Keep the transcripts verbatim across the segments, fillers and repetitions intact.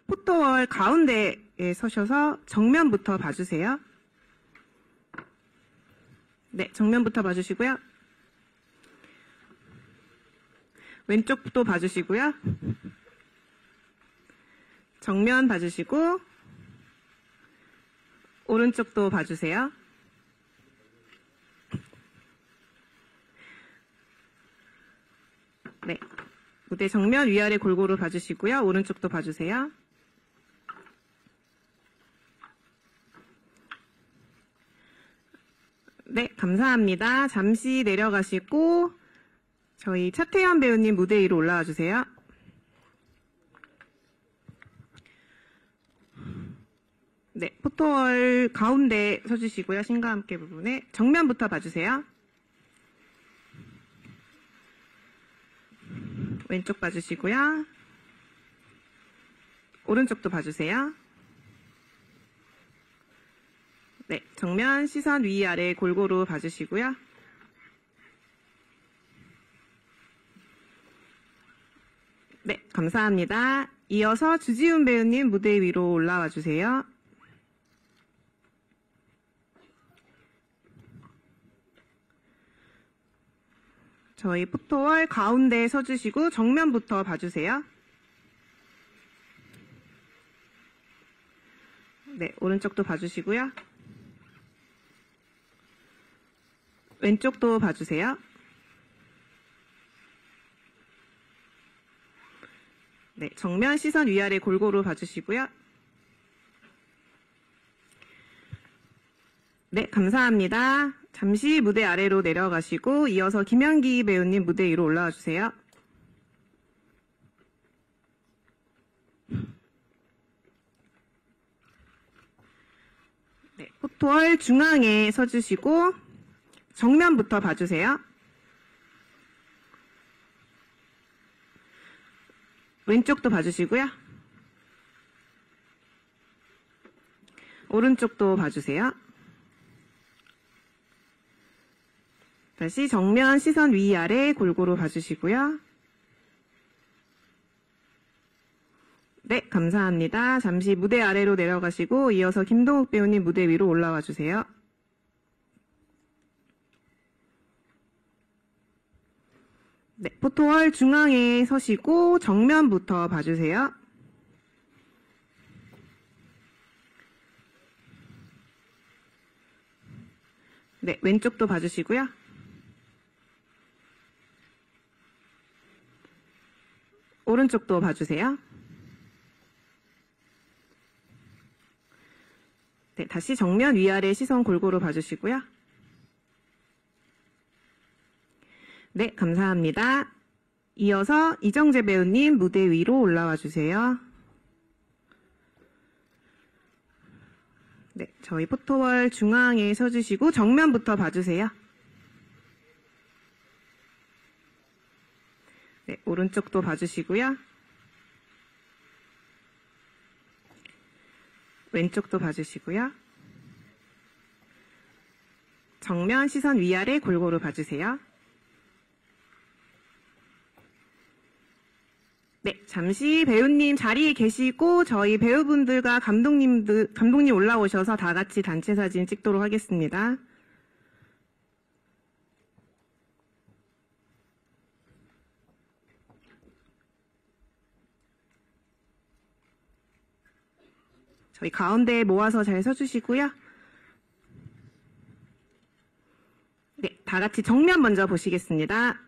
포토월 가운데에 서셔서 정면부터 봐주세요. 네, 정면부터 봐주시고요. 왼쪽도 봐주시고요. 정면 봐주시고 오른쪽도 봐주세요. 네, 무대 정면 위아래 골고루 봐주시고요. 오른쪽도 봐주세요. 네, 감사합니다. 잠시 내려가시고 저희 차태현 배우님 무대 위로 올라와 주세요. 네, 포토월 가운데 서주시고요. 신과 함께 부분에 정면부터 봐주세요. 왼쪽 봐주시고요. 오른쪽도 봐주세요. 네, 정면 시선 위아래 골고루 봐주시고요. 네, 감사합니다. 이어서 주지훈 배우님 무대 위로 올라와 주세요. 저희 포토월 가운데 서주시고 정면부터 봐주세요. 네, 오른쪽도 봐주시고요. 왼쪽도 봐주세요. 네, 정면 시선 위아래 골고루 봐주시고요. 네, 감사합니다. 잠시 무대 아래로 내려가시고 이어서 김현기 배우님 무대 위로 올라와 주세요. 네, 포토월 중앙에 서주시고 정면부터 봐주세요. 왼쪽도 봐주시고요. 오른쪽도 봐주세요. 다시 정면 시선 위아래 골고루 봐주시고요. 네, 감사합니다. 잠시 무대 아래로 내려가시고 이어서 김동욱 배우님 무대 위로 올라와 주세요. 네, 포토월 중앙에 서시고 정면부터 봐주세요. 네, 왼쪽도 봐주시고요. 오른쪽도 봐주세요. 네, 다시 정면 위아래 시선 골고루 봐주시고요. 네, 감사합니다. 이어서 이정재 배우님 무대 위로 올라와 주세요. 네, 저희 포토월 중앙에 서주시고 정면부터 봐주세요. 네, 오른쪽도 봐주시고요. 왼쪽도 봐주시고요. 정면 시선 위아래 골고루 봐주세요. 네, 잠시 배우님 자리에 계시고 저희 배우분들과 감독님들, 감독님 올라오셔서 다 같이 단체 사진 찍도록 하겠습니다. 저희 가운데 모아서 잘 서주시고요. 네, 다 같이 정면 먼저 보시겠습니다.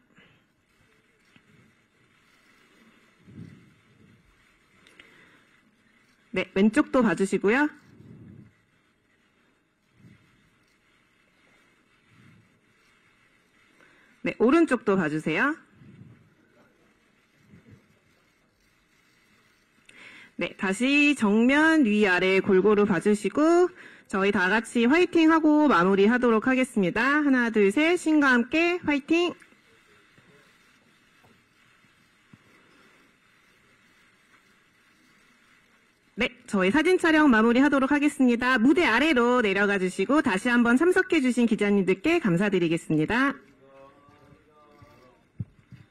네, 왼쪽도 봐주시고요. 네, 오른쪽도 봐주세요. 네, 다시 정면 위아래 골고루 봐주시고 저희 다 같이 화이팅 하고 마무리하도록 하겠습니다. 하나, 둘, 셋, 신과 함께 화이팅! 네, 저희 사진 촬영 마무리하도록 하겠습니다. 무대 아래로 내려가 주시고 다시 한번 참석해 주신 기자님들께 감사드리겠습니다.